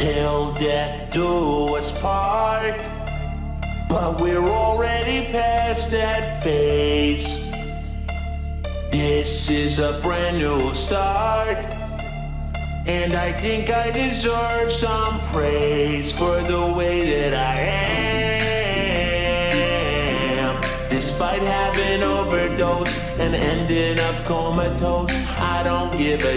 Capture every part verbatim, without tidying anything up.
till death do us part. But we're already past that phase. This is a brand new start, and I think I deserve some praise for the way that I am. Despite having overdosed and ending up comatose, I don't give a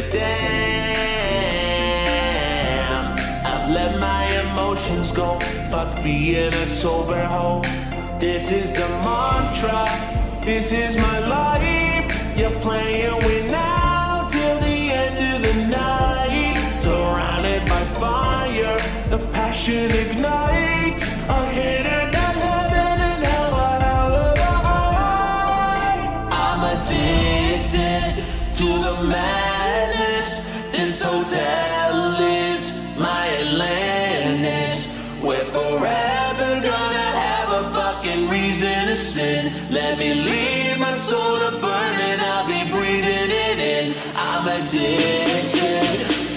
damn. I've let my emotions go, fuck being a sober hoe. This is the mantra, this is my life. You're playing with now till the end of the night. Surrounded by fire, the passion ignites. A hitter that heaven and hell are out of the eye. I'm addicted to the madness. This hotel is my Atlantis. We're forever gonna have a fucking reason to sin. Let me leave my soul to burn and I'll be breathing it in. I'm addicted